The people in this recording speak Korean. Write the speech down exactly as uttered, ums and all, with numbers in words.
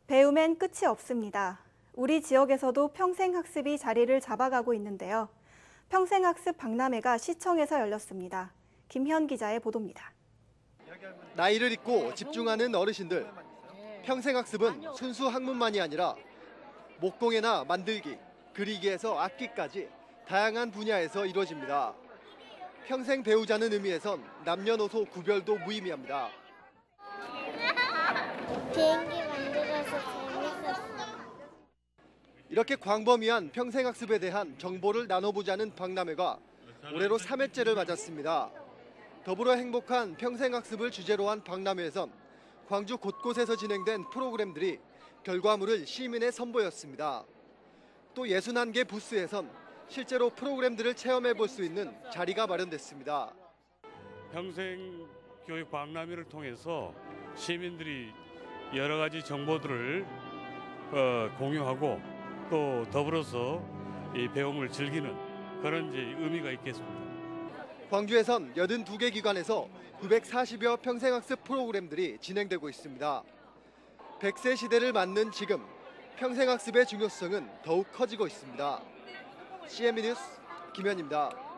배움엔 끝이 없습니다. 우리 지역에서도 평생학습이 자리를 잡아가고 있는데요. 평생학습 박람회가 시청에서 열렸습니다. 김현 기자의 보도입니다. 나이를 잊고 집중하는 어르신들. 평생학습은 순수 학문만이 아니라 목공예나 만들기, 그리기에서 악기까지 다양한 분야에서 이루어집니다. 평생 배우자는 의미에선 남녀노소 구별도 무의미합니다. 비행기 만들어서 재밌었어. 이렇게 광범위한 평생학습에 대한 정보를 나눠보자는 박람회가 올해로 삼 회째를 맞았습니다. 더불어 행복한 평생학습을 주제로 한 박람회에선 광주 곳곳에서 진행된 프로그램들이 결과물을 시민에 선보였습니다. 또 육십일 개 부스에선 실제로 프로그램들을 체험해 볼 수 있는 자리가 마련됐습니다. 평생 교육 박람회를 통해서 시민들이 여러 가지 정보들을 어, 공유하고 또 더불어서 이 배움을 즐기는 그런 이제 의미가 있겠습니다. 광주에선 팔십이 개 기관에서 구백사십여 평생학습 프로그램들이 진행되고 있습니다. 백 세 시대를 맞는 지금, 평생학습의 중요성은 더욱 커지고 있습니다. 씨엠비 뉴스 김현입니다.